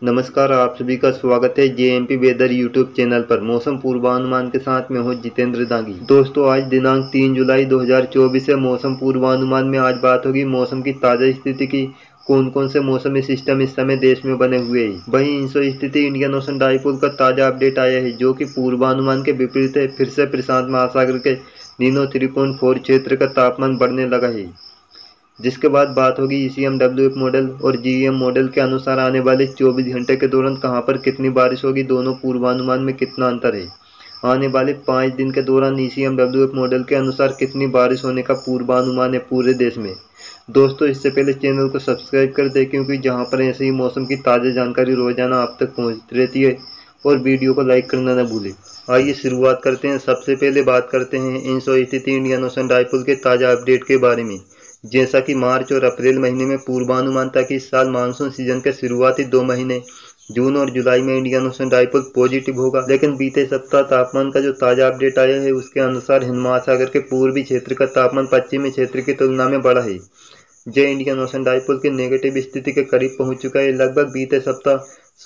नमस्कार, आप सभी का स्वागत है जेएमपी वेदर यूट्यूब चैनल पर। मौसम पूर्वानुमान के साथ मैं हूं जितेंद्र दांगी। दोस्तों, आज दिनांक 3 जुलाई 2024 है। मौसम पूर्वानुमान में आज बात होगी मौसम की ताज़ा स्थिति की। कौन कौन से मौसमी सिस्टम इस समय देश में बने हुए हैं। वहीं इंसो स्थिति इंडियन ओशन डाइपोल का ताज़ा अपडेट आया है, जो कि पूर्वानुमान के विपरीत है। फिर से प्रशांत महासागर के नीनो 3.4 क्षेत्र का तापमान बढ़ने लगा है। जिसके बाद बात होगी ECMWF मॉडल और GEM मॉडल के अनुसार आने वाले 24 घंटे के दौरान कहां पर कितनी बारिश होगी, दोनों पूर्वानुमान में कितना अंतर है। आने वाले 5 दिन के दौरान ECMWF मॉडल के अनुसार कितनी बारिश होने का पूर्वानुमान है पूरे देश में। दोस्तों, इससे पहले चैनल को सब्सक्राइब कर दें, क्योंकि जहां पर ऐसे ही मौसम की ताज़ा जानकारी रोजाना आप तक पहुँचती रहती है। और वीडियो को लाइक करना न भूलें। आइए शुरुआत करते हैं। सबसे पहले बात करते हैं इंसो स्थिति इंडियन ओशन डाइपोल के ताज़ा अपडेट के बारे में। जैसा कि मार्च और अप्रैल महीने में पूर्वानुमान था कि इस साल मानसून सीजन के शुरुआती 2 महीने जून और जुलाई में इंडियन ओशन डाइपोल पॉजिटिव होगा, लेकिन बीते सप्ताह तापमान का जो ताज़ा अपडेट आया है उसके अनुसार हिंद महासागर के पूर्वी क्षेत्र का तापमान पश्चिमी क्षेत्र की तुलना में बढ़ा है। जो इंडियन ओशन डाइपोल की नेगेटिव स्थिति के करीब पहुंच चुका है। लगभग बीते सप्ताह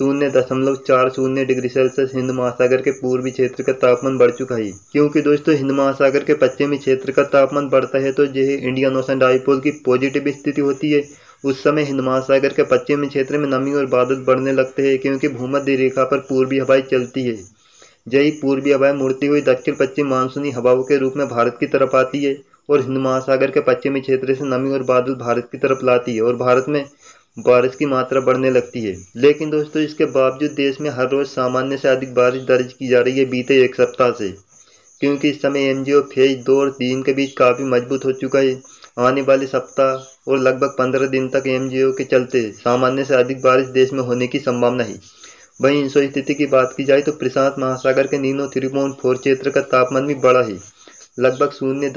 0.40 डिग्री सेल्सियस हिंद महासागर के पूर्वी क्षेत्र का तापमान बढ़ चुका है। क्योंकि दोस्तों, हिंद महासागर के पश्चिमी क्षेत्र का तापमान बढ़ता है तो यह इंडियन ओशन डाइपोल की पॉजिटिव स्थिति होती है। उस समय हिंद महासागर के पश्चिमी क्षेत्र में नमी और बादल बढ़ने लगते हैं, क्योंकि भूमध्य रेखा पर पूर्वी हवाएं चलती है। यही पूर्वी हवाएं मुड़ती हुई दक्षिण पश्चिम मानसूनी हवाओं के रूप में भारत की तरफ आती है और हिंद महासागर के पश्चिमी क्षेत्र से नमी और बादल भारत की तरफ लाती है और भारत में बारिश की मात्रा बढ़ने लगती है। लेकिन दोस्तों, इसके बावजूद देश में हर रोज सामान्य से अधिक बारिश दर्ज की जा रही है बीते एक सप्ताह से, क्योंकि इस समय MGO फेज 2 और 3 के बीच काफ़ी मजबूत हो चुका है। आने वाले सप्ताह और लगभग 15 दिन तक MGO के चलते सामान्य से अधिक बारिश देश में होने की संभावना है। वहीं इंसो स्थिति की बात की जाए तो प्रशांत महासागर के नीनो 3.4 क्षेत्र का तापमान भी बढ़ा है। लगभग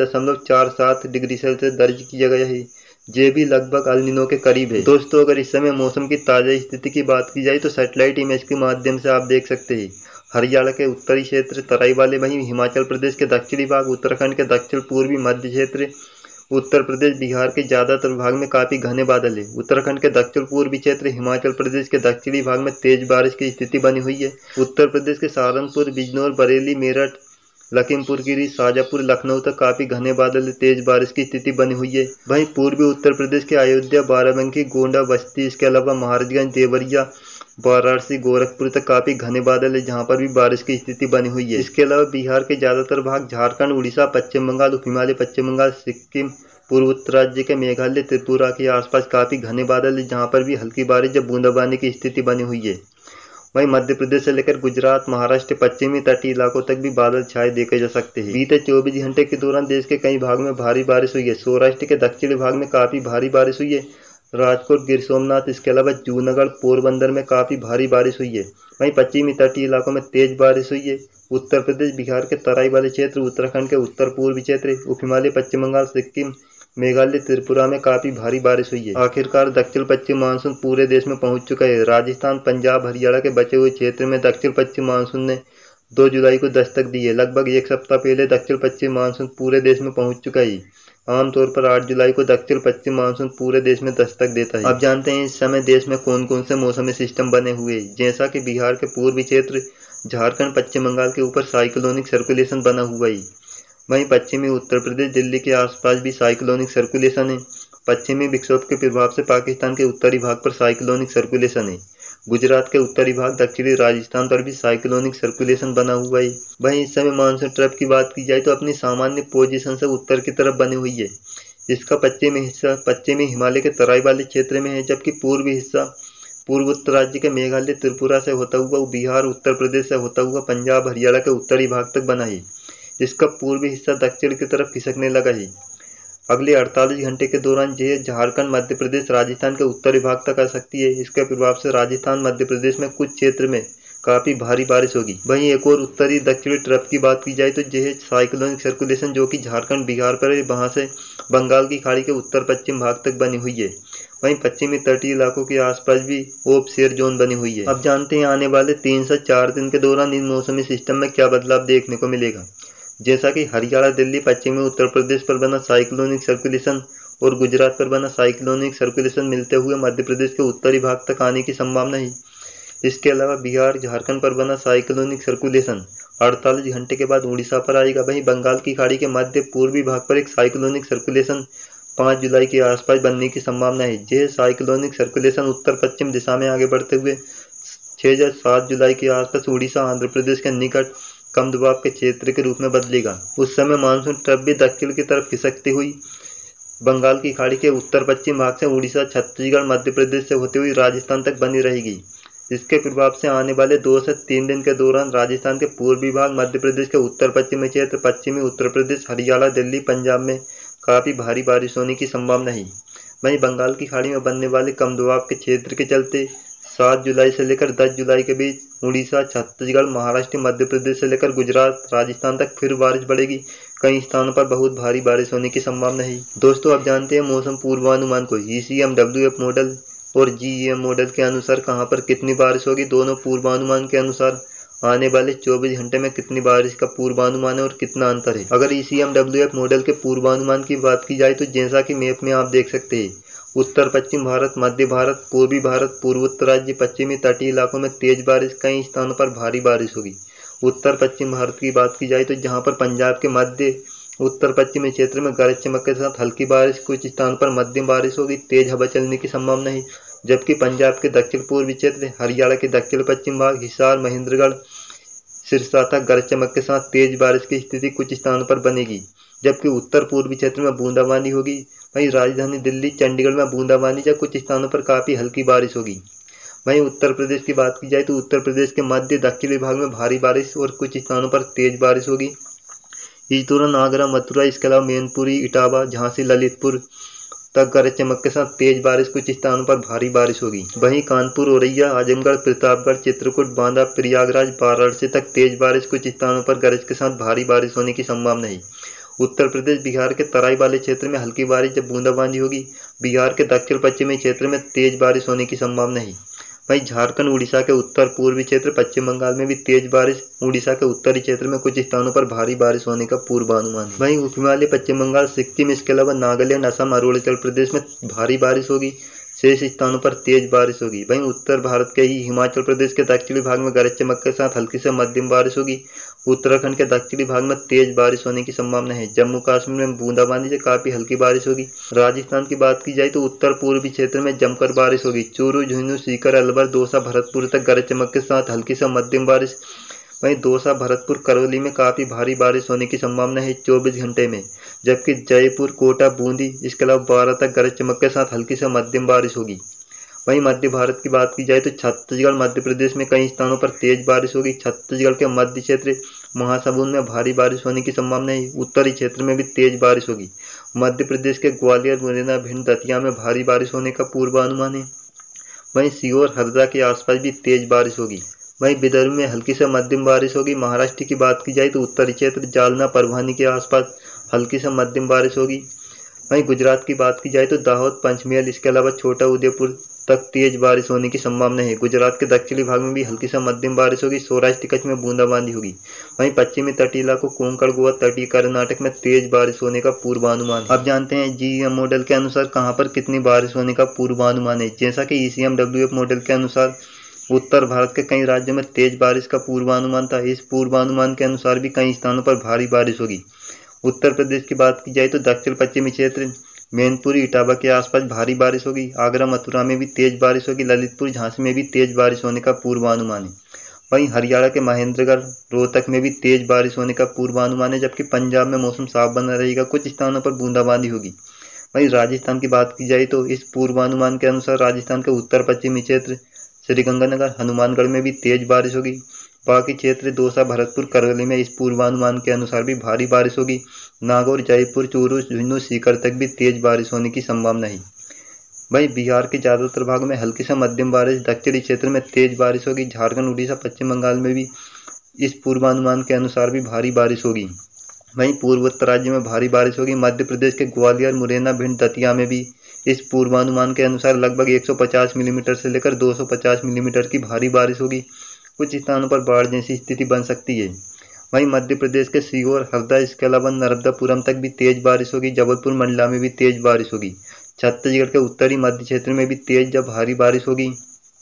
0.47 डिग्री सेल्सियस दर्ज किया गया है। ये भी लगभग अल नीनो के करीब है। दोस्तों, अगर इस समय मौसम की ताज़ा स्थिति की बात की जाए तो सैटेलाइट इमेज के माध्यम से आप देख सकते हैं हरियाणा के उत्तरी क्षेत्र तराई वाले, वहीं हिमाचल प्रदेश के दक्षिणी भाग, उत्तराखंड के दक्षिण पूर्वी मध्य क्षेत्र, उत्तर प्रदेश बिहार के ज़्यादातर भाग में काफ़ी घने बादल है। उत्तराखंड के दक्षिण पूर्वी क्षेत्र, हिमाचल प्रदेश के दक्षिणी भाग में तेज बारिश की स्थिति बनी हुई है। उत्तर प्रदेश के सहारनपुर, बिजनौर, बरेली, मेरठ, लखीमपुर खीरी, शाजापुर, लखनऊ तक काफ़ी घने बादल, तेज बारिश की स्थिति बनी हुई है। वहीं पूर्वी उत्तर प्रदेश के अयोध्या, बाराबंकी, गोंडा, बस्ती, इसके अलावा महाराजगंज, देवरिया, वाराणसी, गोरखपुर तक काफ़ी घने बादल है, जहां पर भी बारिश की स्थिति बनी हुई है। इसके अलावा बिहार के ज़्यादातर भाग, झारखंड, उड़ीसा, पश्चिम बंगाल, उप हिमालय पश्चिम बंगाल, सिक्किम, पूर्वोत्तर राज्य के मेघालय, त्रिपुरा के आसपास काफ़ी घने बादल है, जहां पर भी हल्की बारिश या बूंदाबांदी की स्थिति बनी हुई है। वहीं मध्य प्रदेश से लेकर गुजरात, महाराष्ट्र, पश्चिमी तटीय इलाकों तक भी बादल छाए देखे जा सकते हैं। बीते 24 घंटे के दौरान देश के कई भागों में भारी बारिश हुई है। सौराष्ट्र के दक्षिणी भाग में काफ़ी भारी बारिश हुई है। राजकोट, गिर सोमनाथ, इसके अलावा जूनागढ़, पोरबंदर में काफ़ी भारी बारिश हुई है। वहीं पश्चिमी तटीय इलाकों में तेज बारिश हुई है। उत्तर प्रदेश, बिहार के तराई वाले क्षेत्र, उत्तराखंड के उत्तर पूर्वी क्षेत्र, उप हिमालय पश्चिम बंगाल, सिक्किम, मेघालय, त्रिपुरा में काफ़ी भारी बारिश हुई है। आखिरकार दक्षिण पश्चिम मानसून पूरे देश में पहुंच चुका है। राजस्थान, पंजाब, हरियाणा के बचे हुए क्षेत्र में दक्षिण पश्चिम मानसून ने 2 जुलाई को दस्तक दी है। लगभग एक सप्ताह पहले दक्षिण पश्चिम मानसून पूरे देश में पहुंच चुका है। आमतौर पर 8 जुलाई को दक्षिण पश्चिम मानसून पूरे देश में दस्तक देता है। अब जानते हैं इस समय देश में कौन कौन से मौसमी सिस्टम बने हुए हैं। जैसा कि बिहार के पूर्वी क्षेत्र, झारखंड, पश्चिम बंगाल के ऊपर साइक्लोनिक सर्कुलेशन बना हुआ है। वहीं पश्चिमी उत्तर प्रदेश, दिल्ली के आसपास भी साइक्लोनिक सर्कुलेशन है। पश्चिमी विक्षोभ के प्रभाव से पाकिस्तान के उत्तरी भाग पर साइक्लोनिक सर्कुलेशन है। गुजरात के उत्तरी भाग, दक्षिणी राजस्थान पर भी साइक्लोनिक सर्कुलेशन बना हुआ है। वहीं इस समय मानसून ट्रफ की बात की जाए तो अपनी सामान्य पोजीशन से उत्तर की तरफ बनी हुई है। इसका पश्चिमी हिस्सा पश्चिमी हिमालय के तराई वाले क्षेत्र में है, जबकि पूर्वी हिस्सा पूर्वोत्तर राज्य के मेघालय, त्रिपुरा से होता हुआ बिहार, उत्तर प्रदेश से होता हुआ पंजाब, हरियाणा के उत्तरी भाग तक बना है। इसका पूर्वी हिस्सा दक्षिण की तरफ खिसकने लगा है। अगले 48 घंटे के दौरान यह झारखंड, मध्य प्रदेश, राजस्थान के उत्तरी भाग तक आ सकती है। इसके प्रभाव से राजस्थान, मध्य प्रदेश में कुछ क्षेत्र में काफ़ी भारी बारिश होगी। वहीं एक और उत्तरी दक्षिणी ट्रफ की बात की जाए तो यह साइक्लोनिक सर्कुलेशन जो कि झारखंड, बिहार पर है, वहां से बंगाल की खाड़ी के उत्तर पश्चिम भाग तक बनी हुई है। वहीं पश्चिमी तटीय इलाकों के आसपास भी ऑफशोर जोन बनी हुई है। अब जानते हैं आने वाले 3 से 4 दिन के दौरान इन मौसमी सिस्टम में क्या बदलाव देखने को मिलेगा। जैसा कि हरियाणा, दिल्ली, पश्चिमी उत्तर प्रदेश पर बना साइक्लोनिक सर्कुलेशन और गुजरात पर बना साइक्लोनिक सर्कुलेशन मिलते हुए मध्य प्रदेश के उत्तरी भाग तक आने की संभावना है। इसके अलावा बिहार झारखंड पर बना साइक्लोनिक सर्कुलेशन 48 घंटे के बाद उड़ीसा पर आएगा। वहीं बंगाल की खाड़ी के मध्य पूर्वी भाग पर एक साइक्लोनिक सर्कुलेशन 5 जुलाई के आसपास बनने की संभावना है। यह साइक्लोनिक सर्कुलेशन उत्तर पश्चिम दिशा में आगे बढ़ते हुए 6 या 7 जुलाई के आसपास उड़ीसा आंध्र प्रदेश के निकट कम दबाव के क्षेत्र के रूप में बदलेगा। उस समय मानसून ट्रफ भी दक्षिण की तरफ खिसकती हुई बंगाल की खाड़ी के उत्तर पश्चिम भाग से उड़ीसा, छत्तीसगढ़, मध्य प्रदेश से होते हुए राजस्थान तक बनी रहेगी। इसके प्रभाव से आने वाले 2 से 3 दिन के दौरान राजस्थान के पूर्वी भाग, मध्य प्रदेश के उत्तर पश्चिमी क्षेत्र, पश्चिमी उत्तर प्रदेश, हरियाणा, दिल्ली, पंजाब में काफ़ी भारी बारिश होने की संभावना है। वहीं बंगाल की खाड़ी में बनने वाले कम दबाव के क्षेत्र के चलते 7 जुलाई से लेकर 10 जुलाई के बीच उड़ीसा, छत्तीसगढ़, महाराष्ट्र, मध्य प्रदेश से लेकर गुजरात, राजस्थान तक फिर बारिश बढ़ेगी। कई स्थानों पर बहुत भारी बारिश होने की संभावना है। दोस्तों, आप जानते हैं मौसम पूर्वानुमान को ECMWF मॉडल और GEM मॉडल के अनुसार कहां पर कितनी बारिश होगी। दोनों पूर्वानुमान के अनुसार आने वाले 24 घंटे में कितनी बारिश का पूर्वानुमान है और कितना अंतर है। अगर ECMWF मॉडल के पूर्वानुमान की बात की जाए तो जैसा कि मैप में आप देख सकते हैं, उत्तर पश्चिम भारत, मध्य भारत, पूर्वी भारत, पूर्वोत्तर राज्य, पश्चिमी तटीय इलाकों में तेज बारिश, कई स्थानों पर भारी बारिश होगी। उत्तर पश्चिम भारत की बात की जाए तो जहां पर पंजाब के मध्य उत्तर पश्चिमी क्षेत्र में गरज चमक के साथ हल्की बारिश, कुछ स्थान पर मध्यम बारिश होगी, तेज हवा चलने की संभावना है। जबकि पंजाब के दक्षिण पूर्वी क्षेत्र, हरियाणा के दक्षिण पश्चिम भाग, हिसार, महेंद्रगढ़, सिरसा तक गरज चमक के साथ तेज बारिश की स्थिति कुछ स्थानों पर बनेगी। जबकि उत्तर पूर्वी क्षेत्र में बूंदाबांदी होगी। वहीं राजधानी दिल्ली, चंडीगढ़ में बूंदाबांदी या कुछ स्थानों पर काफ़ी हल्की बारिश होगी। वहीं उत्तर प्रदेश की बात की जाए तो उत्तर प्रदेश के मध्य दक्षिणी भाग में भारी बारिश और कुछ स्थानों पर तेज बारिश होगी। इस दौरान आगरा, मथुरा, इसके अलावा मैनपुरी, इटावा, झांसी, ललितपुर तक गरज चमक के साथ तेज बारिश, कुछ स्थानों पर भारी बारिश होगी। वहीं कानपुर, औरैया, आजमगढ़, प्रतापगढ़, चित्रकूट, बांदा, प्रयागराज, वाराणसी तक तेज बारिश, कुछ स्थानों पर गरज के साथ भारी बारिश होने की संभावना है। उत्तर प्रदेश, बिहार के तराई वाले क्षेत्र में हल्की बारिश जब बूंदाबांदी होगी। बिहार के दक्षिण पश्चिमी क्षेत्र में तेज बारिश होने की संभावना है। वहीं झारखंड, उड़ीसा के उत्तर पूर्वी क्षेत्र, पश्चिम बंगाल में भी तेज बारिश, उड़ीसा के उत्तरी क्षेत्र में कुछ स्थानों पर भारी बारिश होने का पूर्वानुमान है। वहीं उप हिमालय, पश्चिम बंगाल, सिक्किम, इसके अलावा नागालैंड, असम, अरुणाचल प्रदेश में भारी बारिश होगी, शेष स्थानों पर तेज बारिश होगी। वहीं उत्तर भारत के ही हिमाचल प्रदेश के दक्षिणी भाग में गरज चमक के साथ हल्की से मध्यम बारिश होगी। उत्तराखंड के दक्षिणी भाग में तेज बारिश होने की संभावना है। जम्मू कश्मीर में बूंदाबांदी से काफी हल्की बारिश होगी। राजस्थान की बात की जाए तो उत्तर पूर्वी क्षेत्र में जमकर बारिश होगी। चूरू, झुंझुनू, सीकर, अलवर, दौसा, भरतपुर तक गरज चमक के साथ हल्की से मध्यम बारिश। वहीं दौसा, भरतपुर, करौली में काफी भारी बारिश होने की संभावना है 24 घंटे में। जबकि जयपुर, कोटा, बूंदी, इसके अलावा 12 तक गरज चमक के साथ हल्की से मध्यम बारिश होगी। वहीं मध्य भारत की बात की जाए तो छत्तीसगढ़, मध्य प्रदेश में कई स्थानों पर तेज बारिश होगी। छत्तीसगढ़ के मध्य क्षेत्र, महासमुंद में भारी बारिश होने की संभावना है। उत्तरी क्षेत्र में भी तेज बारिश होगी। मध्य प्रदेश के ग्वालियर, मुरैना, भिंड, दतिया में भारी बारिश होने का पूर्वानुमान है। वहीं सीहोर, हरदा के आसपास भी तेज बारिश होगी। वहीं विदर्भ में हल्की से मध्यम बारिश होगी। महाराष्ट्र की बात की जाए तो उत्तरी क्षेत्र, जालना, परभणी के आसपास हल्की से मध्यम बारिश होगी। वहीं गुजरात की बात की जाए तो दाहोद, पंचमहल, इसके अलावा छोटा उदेपुर तक तेज बारिश होने की संभावना है। गुजरात के दक्षिणी भाग में भी हल्की से मध्यम बारिश होगी। सौराष्ट्र, कच्छ में बूंदाबांदी होगी। वहीं पश्चिमी तटीय इलाकों, कोंकण, गोवा, तटीय कर्नाटक में तेज बारिश होने का पूर्वानुमान है। अब जानते हैं GEM मॉडल के अनुसार कहां पर कितनी बारिश होने का पूर्वानुमान है। जैसा कि ECMWF मॉडल के अनुसार उत्तर भारत के कई राज्यों में तेज बारिश का पूर्वानुमान था। इस पूर्वानुमान के अनुसार भी कई स्थानों पर भारी बारिश होगी। उत्तर प्रदेश की बात की जाए तो दक्षिण पश्चिमी क्षेत्र, मैनपुरी, इटावा के आसपास भारी बारिश होगी। आगरा, मथुरा में भी तेज बारिश होगी। ललितपुर, झांसी में भी तेज बारिश होने का पूर्वानुमान है। वहीं हरियाणा के महेंद्रगढ़, रोहतक में भी तेज बारिश होने का पूर्वानुमान है। जबकि पंजाब में मौसम साफ बना रहेगा, कुछ स्थानों पर बूंदाबांदी होगी। वहीं राजस्थान की बात की जाए तो इस पूर्वानुमान के अनुसार राजस्थान के उत्तर पश्चिमी क्षेत्र, श्रीगंगानगर, हनुमानगढ़ में भी तेज बारिश होगी। बाकी क्षेत्र दौसा, भरतपुर, करौली में इस पूर्वानुमान के अनुसार भी भारी बारिश होगी। नागौर, जयपुर, चूरू, झुंझुनू, सीकर तक भी तेज बारिश होने की संभावना है। वहीं बिहार के ज़्यादातर भागों में हल्की से मध्यम बारिश, दक्षिणी क्षेत्र में तेज बारिश होगी। झारखंड, उड़ीसा, पश्चिम बंगाल में भी इस पूर्वानुमान के अनुसार भी भारी बारिश होगी। वहीं पूर्वोत्तर राज्य में भारी बारिश होगी। मध्य प्रदेश के ग्वालियर, मुरैना, भिंड, दतिया में भी इस पूर्वानुमान के अनुसार लगभग 150 मिलीमीटर से लेकर 250 मिलीमीटर की भारी बारिश होगी। कुछ स्थानों पर बाढ़ जैसी स्थिति बन सकती है। वहीं मध्य प्रदेश के सीहोर, हरदा, इसके अलावा नर्मदापुरम तक भी तेज बारिश होगी। जबलपुर, मंडला में भी तेज बारिश होगी। छत्तीसगढ़ के उत्तरी मध्य क्षेत्र में भी तेज या भारी बारिश होगी।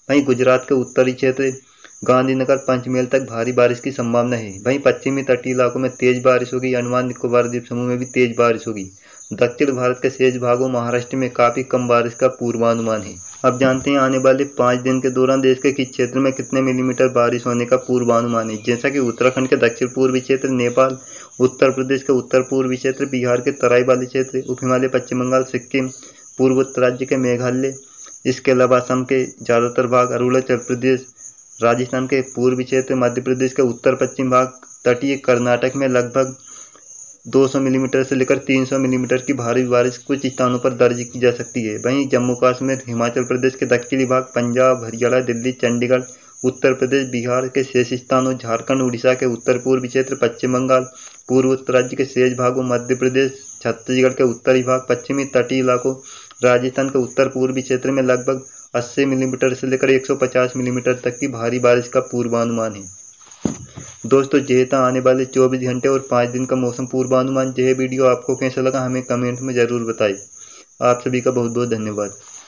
वहीं गुजरात के उत्तरी क्षेत्र गांधीनगर पंचमहल तक भारी बारिश की संभावना है। वहीं पश्चिमी तटीय इलाकों में तेज बारिश होगी। अंडमान निकोबार द्वीप समूह में भी तेज बारिश होगी। दक्षिण भारत के शेष भागों महाराष्ट्र में काफी कम बारिश का पूर्वानुमान है। अब जानते हैं आने वाले 5 दिन के दौरान देश के किस क्षेत्र में कितने मिलीमीटर बारिश होने का पूर्वानुमान है। जैसा कि उत्तराखंड के दक्षिण पूर्वी क्षेत्र, नेपाल, उत्तर प्रदेश के उत्तर पूर्वी क्षेत्र, बिहार के तराई वाले क्षेत्र, उप हिमालय, पश्चिम बंगाल, सिक्किम, पूर्वोत्तर राज्य के मेघालय, इसके अलावा असम के ज़्यादातर भाग, अरुणाचल प्रदेश, राजस्थान के पूर्वी क्षेत्र, मध्य प्रदेश के उत्तर पश्चिम भाग, तटीय कर्नाटक में लगभग 200 मिलीमीटर से लेकर 300 मिलीमीटर की भारी बारिश कुछ स्थानों पर दर्ज की जा सकती है। वहीं जम्मू कश्मीर, हिमाचल प्रदेश के दक्षिणी भाग, पंजाब, हरियाणा, दिल्ली, चंडीगढ़, उत्तर प्रदेश, बिहार के शेष स्थानों, झारखंड, उड़ीसा के उत्तर पूर्वी क्षेत्र, पश्चिम बंगाल, पूर्वोत्तर राज्य के शेष भागों, मध्य प्रदेश, छत्तीसगढ़ के उत्तरी भाग, पश्चिमी तटीय इलाकों, राजस्थान के उत्तर पूर्वी क्षेत्र में लगभग 80 मिलीमीटर से लेकर 150 मिलीमीटर तक की भारी बारिश का पूर्वानुमान है। दोस्तों, यह था आने वाले 24 घंटे और 5 दिन का मौसम पूर्वानुमान। यह वीडियो आपको कैसा लगा हमें कमेंट में ज़रूर बताएं। आप सभी का बहुत बहुत धन्यवाद।